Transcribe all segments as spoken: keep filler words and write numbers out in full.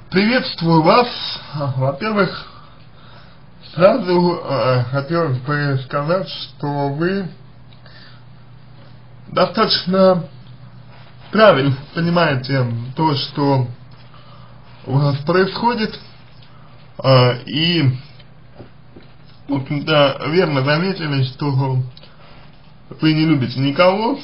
Приветствую вас. Во-первых, сразу э, хотелось бы сказать, что вы достаточно правильно понимаете то, что у вас происходит, э, и, в общем-то, верно заметили, что вы не любите никого,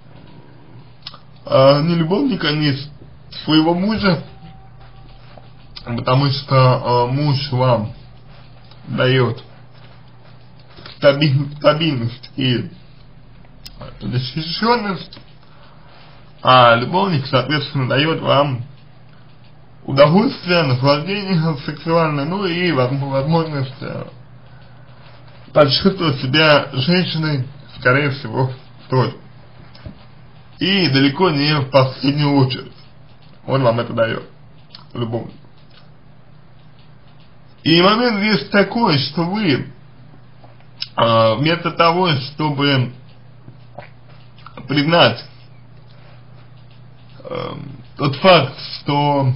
э, ни любовника, ни своего мужа, потому что э, муж вам дает стабиль, стабильность и защищенность, а любовник, соответственно, дает вам удовольствие, наслаждение сексуальное, ну и возможность э, почувствовать себя женщиной, скорее всего, тоже. И далеко не в последнюю очередь. Он вам это дает, любовник. И момент здесь такой, что вы э, вместо того, чтобы признать э, тот факт, что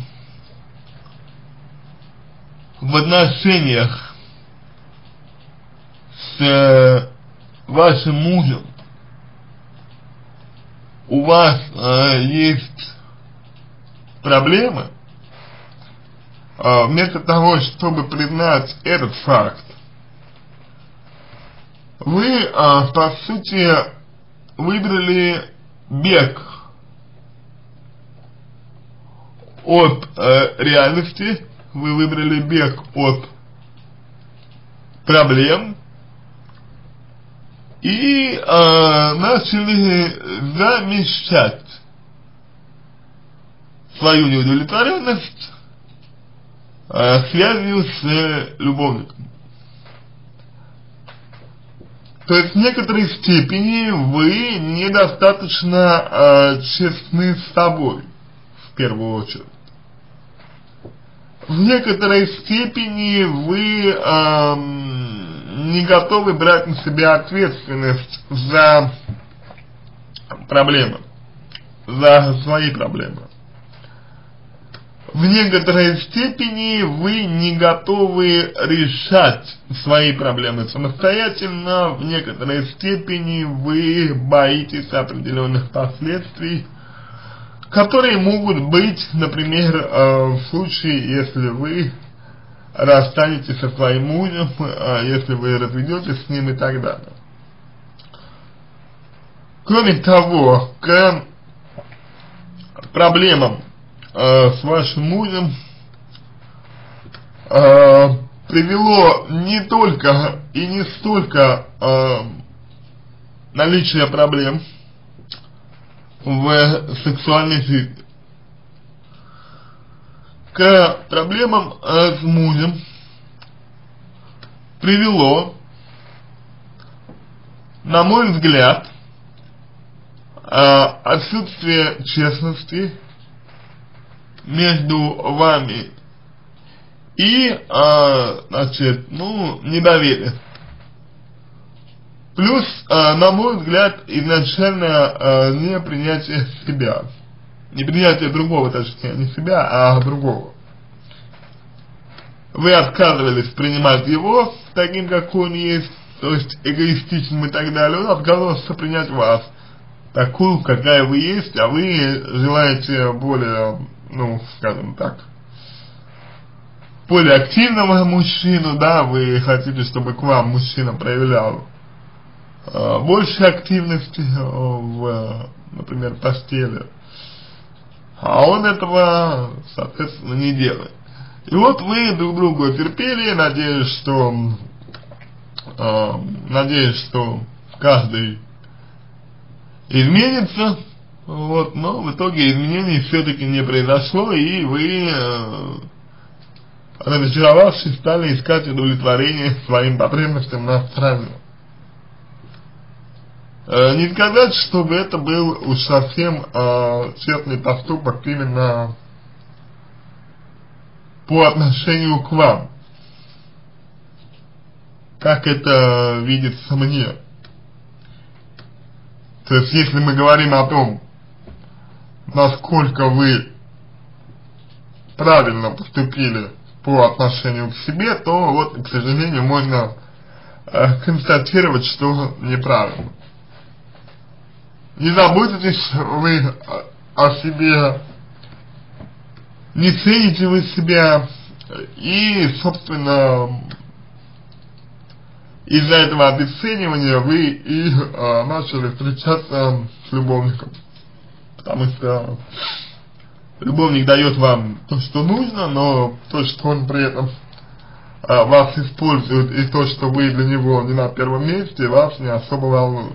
в отношениях с э, вашим мужем у вас э, есть проблемы, вместо того, чтобы признать этот факт, вы, по сути, выбрали бег от реальности, вы выбрали бег от проблем и начали замещать свою неудовлетворенность связью с э, любовником. То есть в некоторой степени вы недостаточно э, честны с собой, в первую очередь. В некоторой степени вы э, не готовы брать на себя ответственность за проблемы, за свои проблемы. В некоторой степени вы не готовы решать свои проблемы самостоятельно, в некоторой степени вы боитесь определенных последствий, которые могут быть, например, в случае, если вы расстанетесь со своим мужем, если вы разведетесь с ним и так далее. Кроме того, к проблемам с вашим мужем э, привело не только и не столько э, наличие проблем в сексуальной жизни. К проблемам э, с мужем привело, на мой взгляд, э, отсутствие честности между вами и, э, значит, ну, недоверие. Плюс, э, на мой взгляд, изначально э, не принятие себя. Не принятие другого, точнее, не себя, а другого. Вы отказывались принимать его таким, какой он есть, то есть эгоистичным и так далее. Он отказывался принять вас такую, какая вы есть, а вы желаете более, ну, скажем так, более активного мужчину, да, вы хотите, чтобы к вам мужчина проявлял э, больше активности в, например, постели, а он этого, соответственно, не делает. И вот вы друг другу терпели, надеясь, что, э, надеясь, что каждый изменится. Вот, но в итоге изменений все-таки не произошло, и вы, э, разочаровавшись, стали искать удовлетворение своим потребностям на стороне. Э, не сказать, чтобы это был уж совсем э, честный поступок именно по отношению к вам, как это видится мне. То есть, если мы говорим о том, насколько вы правильно поступили по отношению к себе, то вот, к сожалению, можно э, констатировать, что неправильно. Не заботитесь вы о себе, не цените вы себя, и, собственно, из-за этого обесценивания вы и э, начали встречаться с любовником. Потому что любовник дает вам то, что нужно, но то, что он при этом э, вас использует, и то, что вы для него не на первом месте, вас не особо волнует.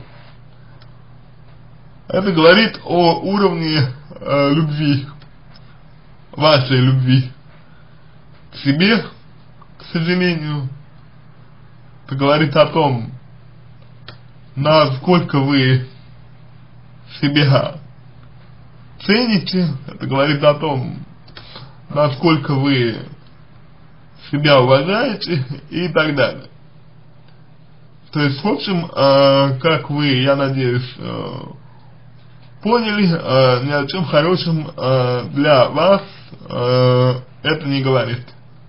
Это говорит о уровне э, любви, вашей любви к себе, к сожалению. Это говорит о том, насколько вы себя цените, это говорит о том, насколько вы себя уважаете и так далее. То есть, в общем, э, как вы, я надеюсь, э, поняли, э, ни о чем хорошем э, для вас э, это не говорит.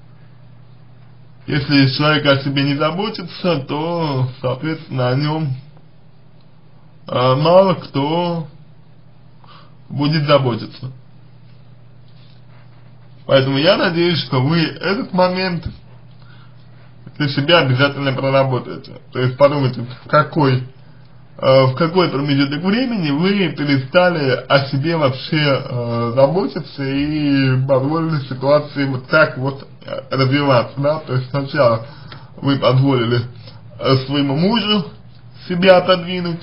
Если человек о себе не заботится, то, соответственно, о нем э, мало кто будет заботиться. Поэтому я надеюсь, что вы этот момент для себя обязательно проработаете. То есть подумайте, в какой, э, в какой промежуток времени вы перестали о себе вообще э, заботиться и позволили ситуации вот так вот развиваться, да, то есть сначала вы позволили э, своему мужу себя отодвинуть,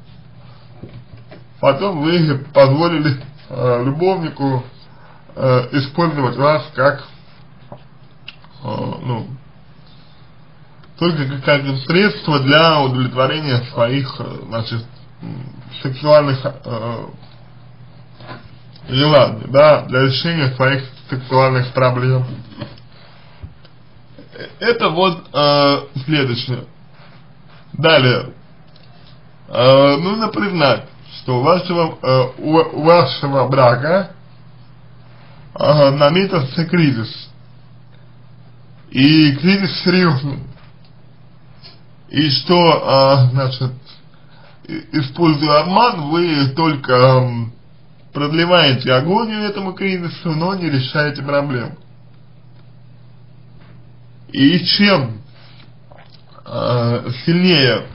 потом вы позволили э, любовнику э, использовать вас как, э, ну, только как, как средство для удовлетворения своих, значит, сексуальных э, желаний, да, для решения своих сексуальных проблем. Это вот э, следующее. Далее. Э, нужно признать, что у вашего, э, у, у вашего брака э, наметился кризис. И кризис серьезный. И что, э, значит, используя обман, вы только э, продлеваете агонию этому кризису, но не решаете проблему. И чем э, сильнее,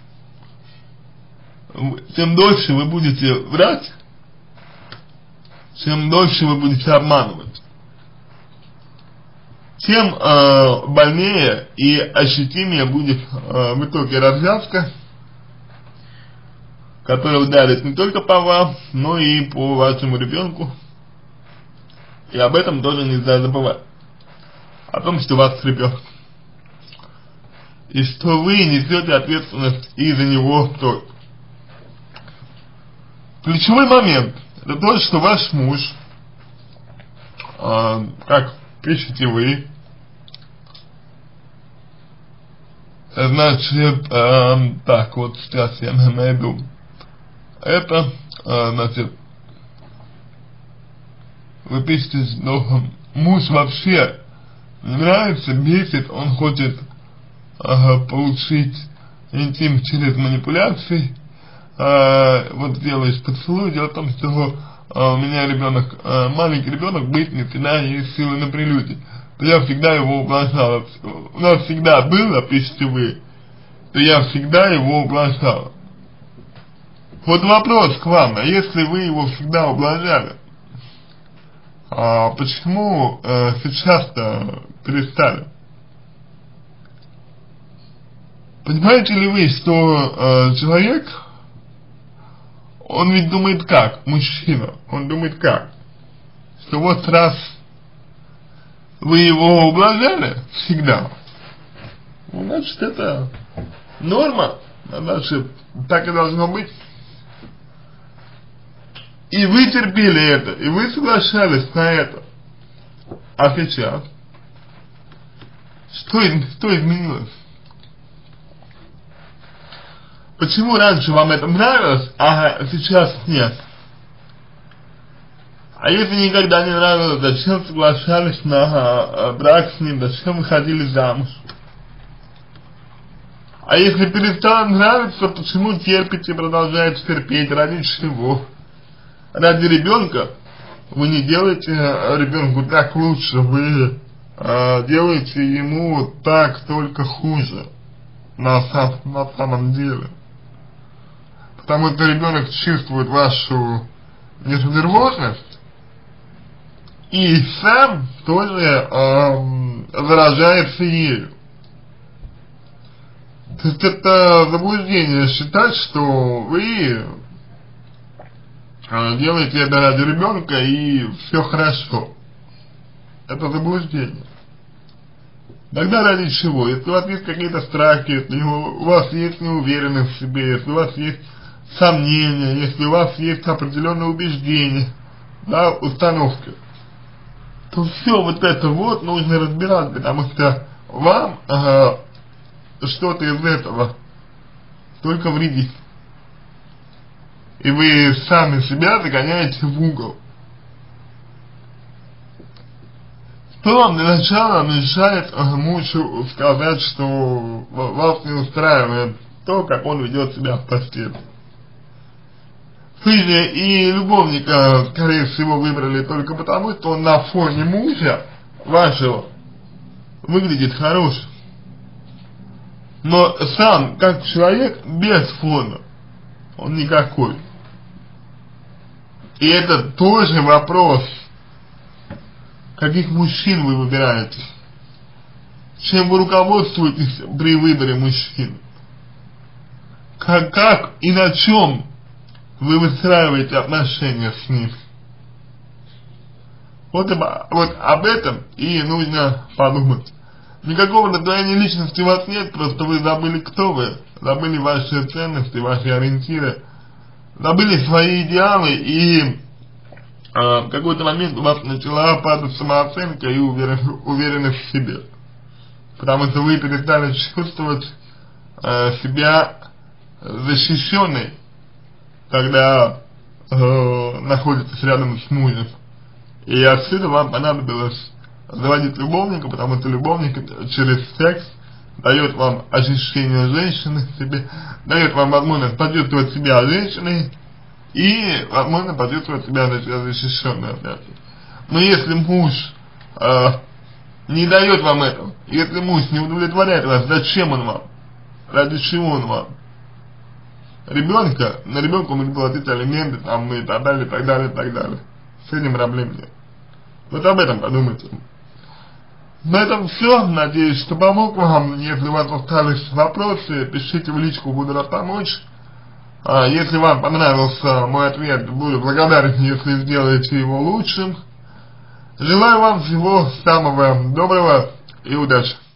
тем дольше вы будете врать, чем дольше вы будете обманывать, тем э, больнее и ощутимее будет э, в итоге развязка, которая ударит не только по вам, но и по вашему ребенку. И об этом тоже нельзя забывать. О том, что у вас ребенок. И что вы несете ответственность и за него тоже. Ключевой момент — это то, что ваш муж, э, как пишете вы, значит, э, так, вот сейчас я найду. Это, э, значит, вы пишете, что муж вообще не нравится, бесит, он хочет э, получить интим через манипуляции, э, вот делаешь поцелуй. Дело в том, что э, у меня ребенок, э, маленький ребенок, быть не всегда есть силы на прелюдии. Я всегда его ублажала. У нас всегда было, пишите вы, то я всегда его ублажала. Вот вопрос к вам, а если вы его всегда ублажали, а почему э, сейчас-то перестали? Понимаете ли вы, что э, человек, он ведь думает как, мужчина, он думает как, что вот раз вы его ублажали всегда, значит это норма, значит так и должно быть. И вы терпели это, и вы соглашались на это. А сейчас? Что, что изменилось? Почему раньше вам это нравилось, а сейчас нет? А если никогда не нравилось, зачем соглашались на а, брак с ним, зачем выходили замуж? А если перестало нравиться, почему терпите и продолжаете терпеть? Ради чего? Ради ребенка? Вы не делаете ребенку так лучше, вы э, делаете ему так только хуже на, сам, на самом деле. Потому что ребенок чувствует вашу несодержательность и сам тоже э, заражается ею. То есть это заблуждение считать, что вы э, делаете это ради ребенка и все хорошо. Это заблуждение. Тогда ради чего? Если у вас есть какие-то страхи, если у вас есть неуверенность в себе, если у вас есть сомнения, если у вас есть определенные убеждения, да, установки, то все вот это вот нужно разбирать, потому что вам э, что-то из этого только вредит. И вы сами себя загоняете в угол. Что вам для начала мешает э, мужу сказать, что вас не устраивает то, как он ведет себя в постели? Вы же и любовника, скорее всего, выбрали только потому, что он на фоне мужа вашего выглядит хорошим. Но сам, как человек, без фона, он никакой. И это тоже вопрос, каких мужчин вы выбираете, чем вы руководствуетесь при выборе мужчин, как, как и на чем вы выстраиваете отношения с ним. Вот, вот об этом и нужно подумать. Никакого раздвоения личности у вас нет, просто вы забыли, кто вы, забыли ваши ценности, ваши ориентиры, забыли свои идеалы, и э, в какой-то момент у вас начала падать самооценка и уверенность, уверенность в себе. Потому что вы перестали чувствовать э, себя защищенной, когда э, находитесь рядом с мужем. И отсюда вам понадобилось заводить любовника, потому что любовник через секс дает вам ощущение женщины в себе, дает вам возможность почувствовать себя женщиной и возможно почувствовать себя защищенной. Но если муж э, не дает вам этого, если муж не удовлетворяет вас, зачем он вам? Ради чего он вам? Ребенка, на ребенка мы платить алименты, там и так далее, и так далее, и так далее. С этим проблем нет. Вот об этом подумайте. На этом все. Надеюсь, что помог вам. Если у вас остались вопросы, пишите в личку, буду рад помочь. А если вам понравился мой ответ, буду благодарен, если сделаете его лучшим. Желаю вам всего самого доброго и удачи.